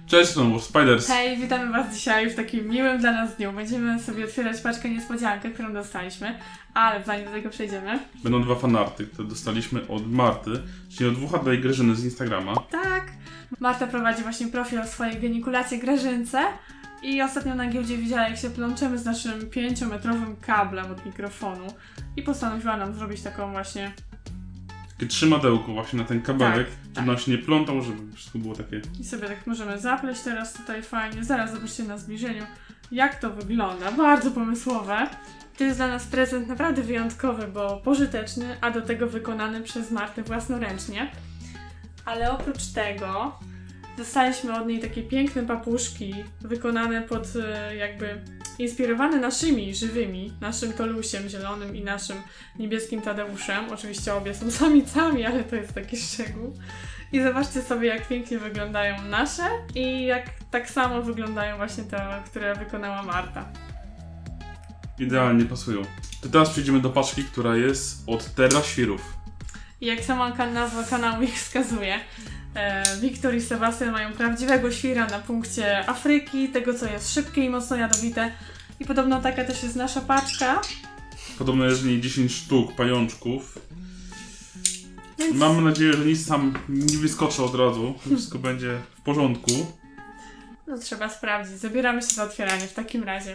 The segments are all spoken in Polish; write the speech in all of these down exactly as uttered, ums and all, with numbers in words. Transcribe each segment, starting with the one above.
Cześć, to Spiders. Hej, witamy Was dzisiaj w takim miłym dla nas dniu. Będziemy sobie otwierać paczkę niespodziankę, którą dostaliśmy, ale zanim do tego przejdziemy... Będą dwa fanarty, które dostaliśmy od Marty, czyli od Dwucha i Grażyny z Instagrama. Tak! Marta prowadzi właśnie profil o swojej genikulacji Grażynce i ostatnio na giełdzie widziała, jak się plączemy z naszym pięciometrowym kablem od mikrofonu i postanowiła nam zrobić taką właśnie... Takie trzymadełko właśnie na ten kabelek, tak, żeby tak. nam się nie plątał, żeby wszystko było takie... I sobie tak możemy zapleść teraz tutaj fajnie. Zaraz zobaczcie na zbliżeniu, jak to wygląda. Bardzo pomysłowe. To jest dla nas prezent naprawdę wyjątkowy, bo pożyteczny, a do tego wykonany przez Martę własnoręcznie. Ale oprócz tego dostaliśmy od niej takie piękne papuszki, wykonane pod jakby inspirowane naszymi żywymi, naszym Tolusiem zielonym i naszym niebieskim Tadeuszem. Oczywiście obie są samicami, ale to jest taki szczegół. I zobaczcie sobie, jak pięknie wyglądają nasze i jak tak samo wyglądają właśnie te, które wykonała Marta. Idealnie pasują. To teraz przejdziemy do paczki, która jest od Terra Świrów. I jak sama nazwa kanału ich wskazuje, e, Wiktor i Sebastian mają prawdziwego świra na punkcie Afryki, tego co jest szybkie i mocno jadowite. I podobno taka też jest nasza paczka. Podobno jest w niej dziesięć sztuk pajączków. Więc... Mamy nadzieję, że nic tam nie wyskoczy od razu, że wszystko będzie w porządku. No trzeba sprawdzić. Zabieramy się za otwieranie w takim razie.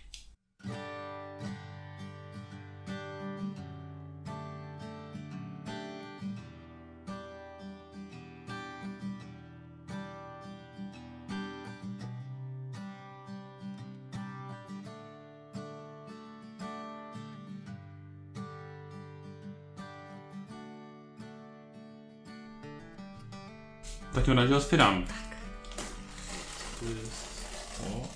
W takim razie otwieramy. Tak. Tu jest... O.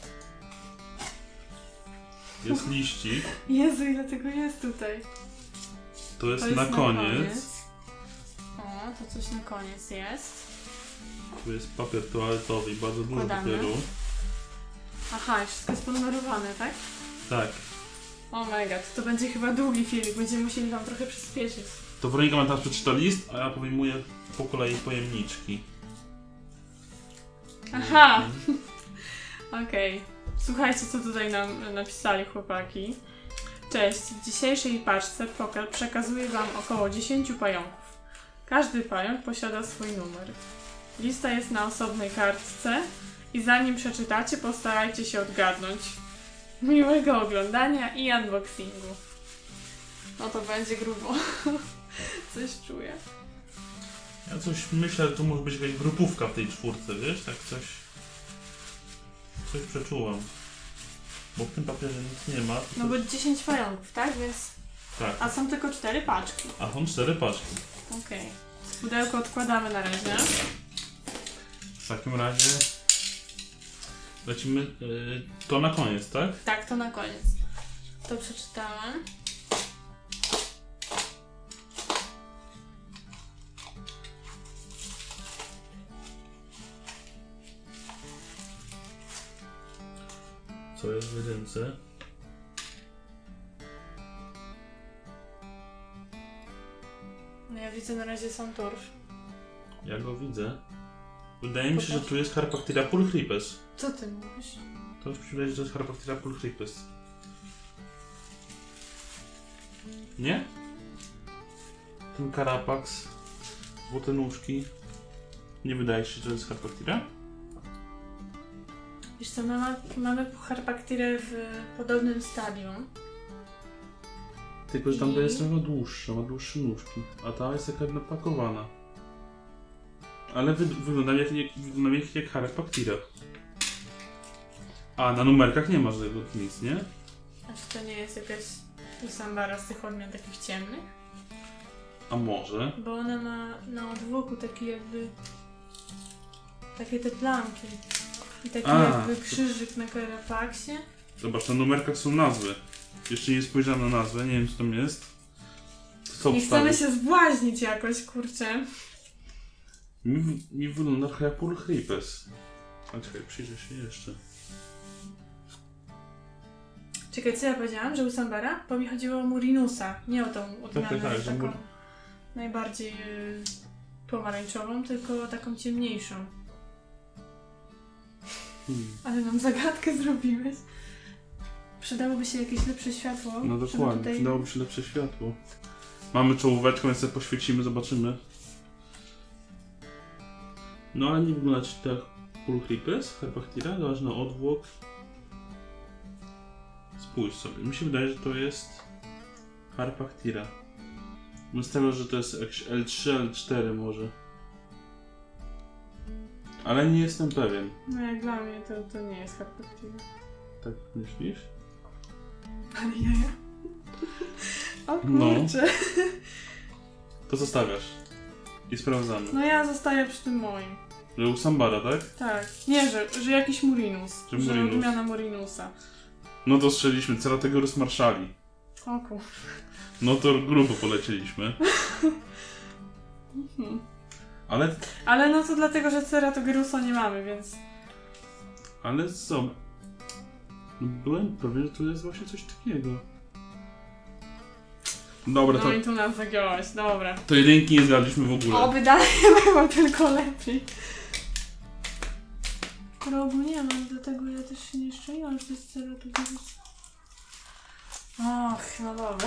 Jest liścik. Jezu, ile tego jest tutaj. To jest, to jest na, na koniec. koniec. O, to coś na koniec jest. Tu jest papier toaletowy i bardzo dużo Wkładamy. papieru. Aha, i wszystko jest ponumerowane, tak? Tak. Oh my god, to będzie chyba długi filmik, będziemy musieli wam trochę przyspieszyć. To Weronika ma teraz przeczyta list, a ja pojmuję po kolei pojemniczki. Aha! Okej. Okay. Słuchajcie, co tutaj nam napisali chłopaki. Cześć, w dzisiejszej paczce przekazuję wam około dziesięć pająków. Każdy pająk posiada swój numer. Lista jest na osobnej kartce i zanim przeczytacie, postarajcie się odgadnąć. Miłego oglądania i unboxingu. No to będzie grubo. Coś czuję. Ja coś myślę, że tu może być jakaś grupówka w tej czwórce, wiesz? Tak coś... Coś przeczułam. Bo w tym papierze nic nie ma. No bo dziesięć pająków, tak? Więc... Tak. A są tylko cztery paczki. A są cztery paczki. Okej. Okay. Pudełko odkładamy na razie. W takim razie... Lecimy... Yy, to na koniec, tak? Tak, to na koniec. To przeczytałem. Co jest w jedynce? No ja widzę na razie są torf. Ja go widzę. Wydaje mi się, Pokaż. że tu jest Harpactyra pulchripes. Co ty mówisz? To już przydaje, że to jest Harpactyra pulchripes. Nie? Ten Carapax, złote nóżki. Nie wydaje się, że to jest Harpactyra? Wiesz co, mamy, mamy Harpactyrę w podobnym stadium. Tylko, że tam I... to jest trochę dłuższa, ma dłuższe nóżki, a ta jest jakaś napakowana. Ale wy, wygląda jak, jak, wygląda jak, jak Harpactyra. A na numerkach nie ma żadnego nic, nie? A czy to nie jest jakaś Usambara z tych odmian takich ciemnych? A może? Bo ona ma na odwłoku taki jakby... takie te plamki. I taki A, jakby krzyżyk na Carapaksie. Zobacz, na numerkach są nazwy. Jeszcze nie spojrzałem na nazwę, nie wiem co tam jest. Co Nie chcemy się zbłaźnić jakoś, kurczę. Mi, mi wygląda trochę jak pulchripes. A czekaj, przyjrzę się jeszcze. Czekaj, co ja powiedziałam? Że Usambara? Bo mi chodziło o Murinusa, nie o tą odmianę tak, tak, taką mur... najbardziej y, pomarańczową, tylko taką ciemniejszą. Hmm. Ale nam zagadkę zrobiłeś. Przydałoby się jakieś lepsze światło. No żeby dokładnie, tutaj... przydałoby się lepsze światło. Mamy czołóweczkę, więc sobie poświecimy, zobaczymy. No ale nie wygląda ci tak pulchripes, Harpachtira, ważny odwłok. Spójrz sobie, mi się wydaje, że to jest Harpachtira. Myślę, że to jest jakieś L trzy, L cztery może. Ale nie jestem pewien. No jak dla mnie to, to nie jest Harpachtira. Tak myślisz? Ale jaja. O No. kurczę. To zostawiasz. I sprawdzamy. No ja zostaję przy tym moim. Że u Sambara, tak? Tak. Nie, że, że jakiś Murinus. Że Że Murinus. odmiana Murinusa. No to strzeliśmy Cerategoras Marszali. O kur... No to grubo polecieliśmy. Mhm. Ale... Ale no to dlatego, że Ceratogerusa nie mamy, więc... Ale co? No byłem pewien, że to jest właśnie coś takiego. Dobra, No to... i tu nas zagiąłeś, dobra. To jedynki nie zgadliśmy w ogóle. Oby dalej było tylko lepiej. Rogu nie mam, dlatego ja też się nie szczęłam, że to jest Ceratogerus. Och, no dobra.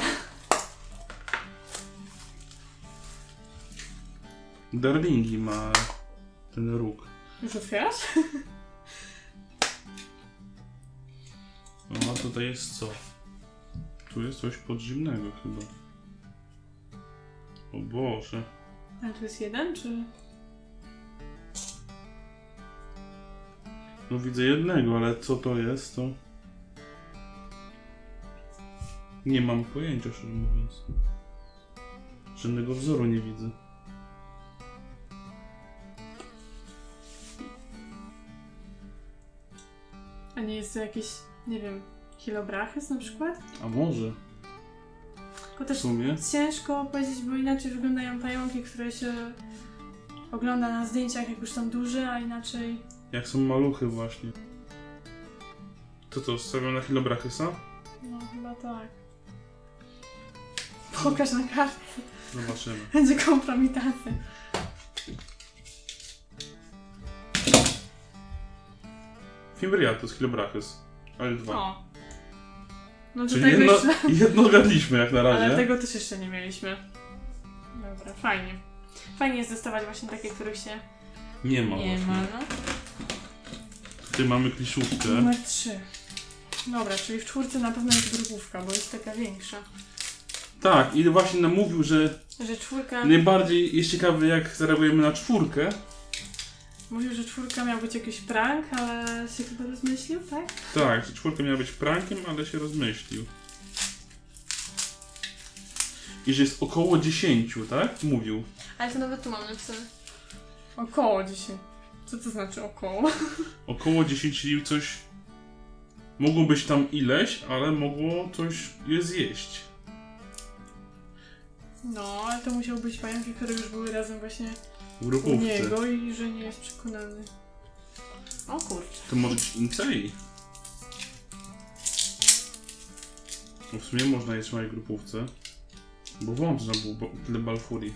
Darlingi ma ten róg. Już otwierasz? No a tutaj jest co? Tu jest coś podziemnego chyba. O Boże. Ale tu jest jeden, czy... No widzę jednego, ale co to jest, to... Nie mam pojęcia, szczerze mówiąc. Żadnego wzoru nie widzę. A nie jest to jakiś, nie wiem, Hilobrachys na przykład? A może? Tylko W też sumie? ciężko powiedzieć, bo inaczej wyglądają pająki, które się ogląda na zdjęciach, jak już są duże, a inaczej... Jak są maluchy właśnie. To co, stawiam na Hilobrachysa? No chyba tak. Pokaż na kartce. Zobaczymy. Będzie kompromitacja. Fimbriatus, Hilobrachys. L dwa. O. No to Czyli tego jedno, jeszcze... jedno zgadliśmy jak na razie. Ale tego też jeszcze nie mieliśmy. Dobra, fajnie. Fajnie jest dostawać właśnie takie, których się Nie ma nie właśnie. ma, no. Tutaj mamy kliszówkę. Numer trzy. Dobra, czyli w czwórce na pewno jest grupówka, bo jest taka większa. Tak, i właśnie nam mówił, że Że czwórka... najbardziej jest ciekawy jak zareagujemy na czwórkę. Mówił, że czwórka miał być jakiś prank, ale się chyba rozmyślił, tak? Tak, że czwórka miała być prankiem, ale się rozmyślił. I że jest około dziesięciu, tak? Mówił. Ale to nawet tu mam napisane. Około dziesięć. Co to znaczy około? Około dziesięć, czyli coś... Mogło być tam ileś, ale mogło coś je zjeść. No, ale to musiał być pająki, które już były razem właśnie W u grupówce. niego i że nie jest przekonany. O kurczę. To może być Incei. No w sumie można jeść w mojej grupówce. Bo wątpię, że było ba- tyle balfurii.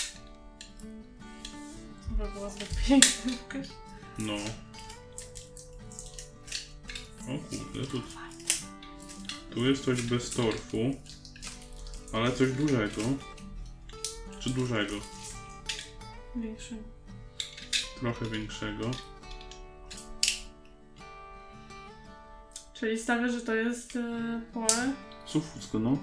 To by było zbyt piękne. No. O kurde, tu... Tu jest coś bez torfu. Ale coś dużego. Czy dużego? Większy. Trochę większego. Czyli stawię, że to jest yy, pole. Sufucko, no.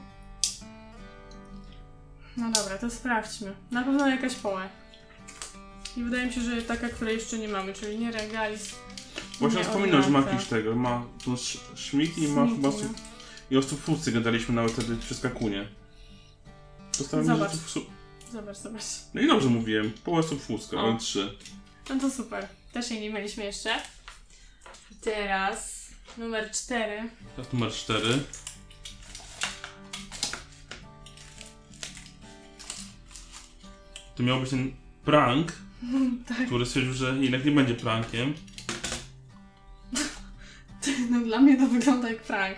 No dobra, to sprawdźmy. Na pewno jakaś połę. I wydaje mi się, że taka, której jeszcze nie mamy, czyli nie regalis. Właśnie nie wspominał, że ma ornata. jakiś tego. Ma tu sz- szmit i ma Smiki, chyba... no. Su- I o sufusce gadaliśmy nawet wtedy przy skakunie. Dostałem Zobacz. że su- Zobacz, zobacz. No i dobrze mówiłem. Poła sufusca, O. ale trzy. No to super. Też jej nie mieliśmy jeszcze. Teraz numer cztery. Teraz numer cztery. To miał być ten prank, Tak. który stwierdził, że jednak nie będzie prankiem. No dla mnie to wygląda jak prank.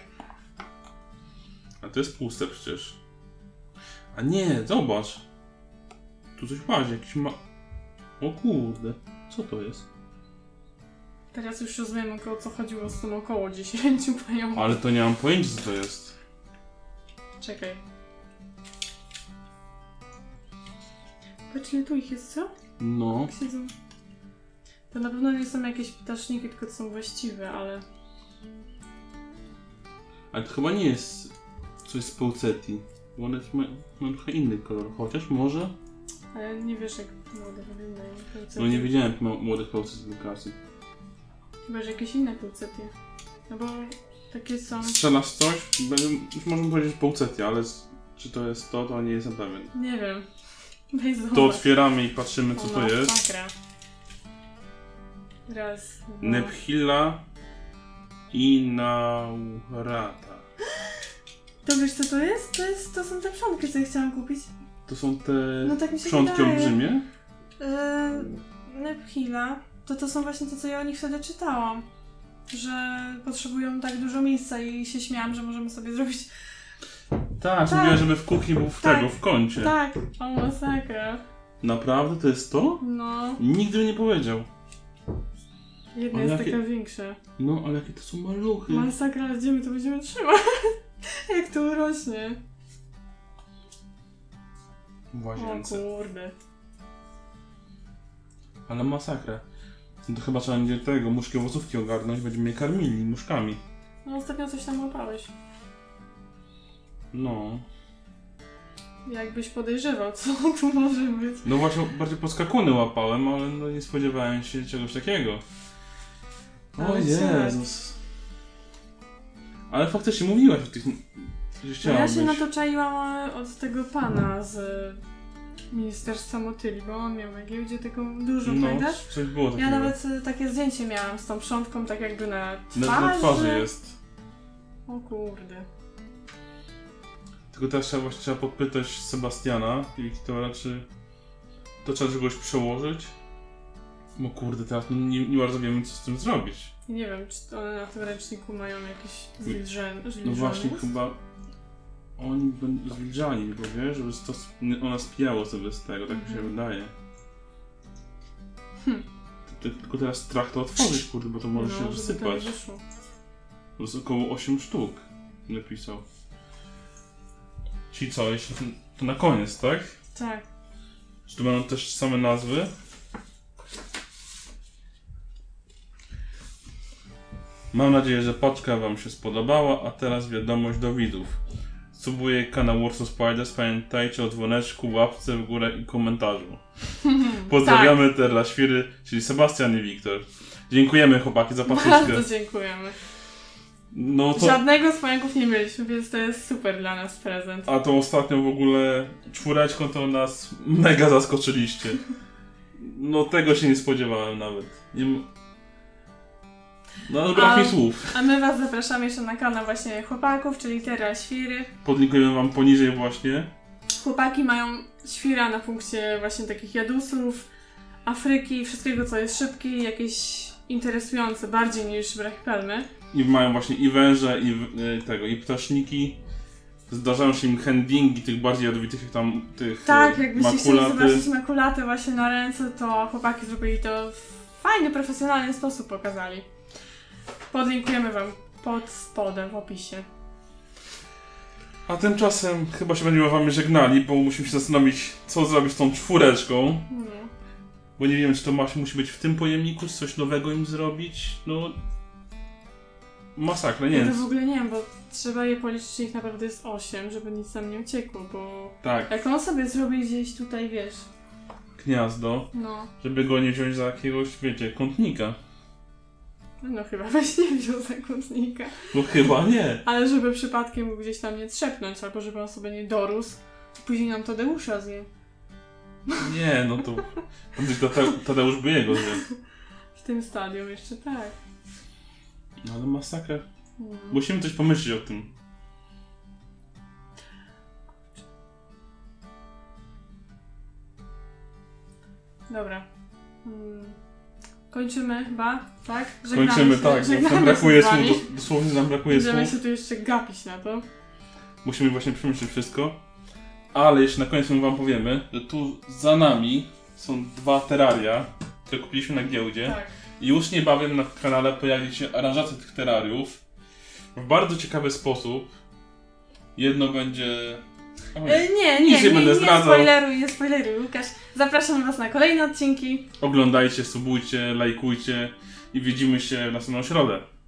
A to jest puste przecież. A nie, zobacz. Tu coś łazi, jakiś ma... O kurde, co to jest? Teraz już rozumiem, o co chodziło z tym około dziesięciu pająków. Ale to nie mam pojęcia, co to jest. Czekaj. Patrz, ile tu ich jest, co? No. Jak siedzą. To na pewno nie są jakieś ptaszniki, tylko to są właściwe, ale... Ale to chyba nie jest coś z Pouceti. Bo one mają, mają trochę inny kolor. Chociaż może? Ale nie wiesz, jak młode wyglądają. No nie widziałem młodych Pouceti w Lukasie. Chyba, że jakieś inne pulcety. No bo takie są... Strzelasz coś? Już możemy powiedzieć Pouceti, ale czy to jest to, to nie jestem pewien. Nie wiem. Weź zobacz. To otwieramy i patrzymy, co O, to no, jest. Sakra. Raz, dwa... Nephila inaurata. To wiesz, co to jest? To jest, to są te przątki, co ja chciałam kupić. To są te No tak mi się przątki wydaje. olbrzymie? Yy, Nephila. To to są właśnie te, co ja o nich wtedy czytałam. Że potrzebują tak dużo miejsca i się śmiałam, że możemy sobie zrobić... Tak, Tak. mówiła, żeby w kuchni był w Tak. tego, w kącie. Tak, o masakra. Naprawdę to jest to? No. Nigdy by nie powiedział. Jedna Ale jest jakie- taka większa. No, ale jakie to są maluchy. Masakra, ale gdzie my to będziemy trzymać? Jak to urośnie. W O łazience. kurde. Ale masakra. No to chyba trzeba będzie tego, muszki owocówki ogarnąć, będziemy je karmili muszkami. No ostatnio coś tam łapałeś. No. Jakbyś podejrzewał, co tu może być. No właśnie, bardziej podskakuny łapałem, ale no nie spodziewałem się czegoś takiego. O Ale Jezus. Ale faktycznie mówiłaś o tych... że No ja chciałabyś. się na to czaiłam e, od tego pana z Ministerstwa Motyli, bo on miał na giełdzie taką dużą, No, pamiętasz? coś było takiego. Ja nawet e, takie zdjęcie miałam z tą przątką, tak jakby na twarzy. Na, na twarzy jest. O kurde. Tylko teraz trzeba, właśnie trzeba podpytać Sebastiana i Wiktora, czy to trzeba czegoś przełożyć? No kurde, teraz nie, nie bardzo wiemy, co z tym zrobić. Nie wiem, czy one na tym ręczniku mają jakieś zwilżenie. No właśnie, chyba oni będą zwilżani, bo wiesz, żeby to sp- ona spijało sobie z tego, tak mi się Mhm. wydaje. Hm. Ty- Tylko teraz strach to otworzyć, kurde, bo to może no, się żeby to nie wysypać. wyszło. To jest około osiem sztuk, napisał. Czyli co, jeszcze to, to na koniec, tak? Tak. Czy tu będą też same nazwy? Mam nadzieję, że paczka wam się spodobała, a teraz wiadomość do widzów. Subuję kanał Warsaw Spiders, pamiętajcie o dzwoneczku, łapce w górę i komentarzu. Pozdrawiamy Tak. te dla świry, czyli Sebastian i Wiktor. Dziękujemy chłopaki za paczeczkę. Bardzo dziękujemy. No to, Żadnego z pająków nie mieliśmy, więc to jest super dla nas prezent. a tą ostatnią w ogóle czwóreczką to nas mega zaskoczyliście. No tego się nie spodziewałem nawet. Nie... m- No brak mi A- słów. A my was zapraszamy jeszcze na kanał właśnie chłopaków, czyli Terra Świry. Podlinkujemy wam poniżej właśnie. Chłopaki mają świra na punkcie właśnie takich jadusów, Afryki, wszystkiego co jest szybkie i jakieś interesujące bardziej niż brachypelmy. I mają właśnie i węże, i w- y, tego, i ptaszniki. Zdarzają się im handlingi tych bardziej jadowitych, jak tam tych Tak, y, jakbyście chcieli makulaty. zobaczyć makulaty właśnie na ręce, to chłopaki zrobili to w fajny, profesjonalny sposób pokazali. Podlinkujemy wam pod spodem w opisie. A tymczasem chyba się będziemy wam żegnali, bo musimy się zastanowić, co zrobić z tą czwóreczką. No. Bo nie wiem, czy to ma, musi być w tym pojemniku, czy coś nowego im zrobić. No... Masakra, nie Ja wiem. to w ogóle nie wiem, bo trzeba je policzyć, czy ich naprawdę jest osiem, żeby nic tam nie uciekło, bo Tak, jak on sobie zrobi gdzieś tutaj, wiesz, gniazdo, no, żeby go nie wziąć za jakiegoś, wiecie, kątnika. no chyba weź nie wziął zakątnika, No chyba nie. ale żeby przypadkiem mógł gdzieś tam nie trzepnąć, albo żeby on sobie nie dorósł, później nam Tadeusza zje. Nie, no to... to Tade- Tadeusz by jego zjadł. W tym stadium jeszcze tak. No ale masakra. No. Musimy coś pomyśleć o tym. Dobra. Hmm. Kończymy chyba, tak? Kończymy, się, tak, bo żegnamy nam się brakuje z wami. słów, dosłownie nam brakuje Będziemy słów. się tu jeszcze gapić na to. Musimy właśnie przemyśleć wszystko. Ale jeszcze na końcu wam powiemy, że tu za nami są dwa terraria, które kupiliśmy na giełdzie. Tak. Już niebawem na kanale pojawi się aranżacja tych terrariów w bardzo ciekawy sposób. Jedno będzie... O, nie, nie, nic nie, nie, będę nie zdradzał. spoileruj, nie spoileruj, Łukasz. Zapraszam Was na kolejne odcinki. Oglądajcie, subujcie, lajkujcie i widzimy się w następną środę.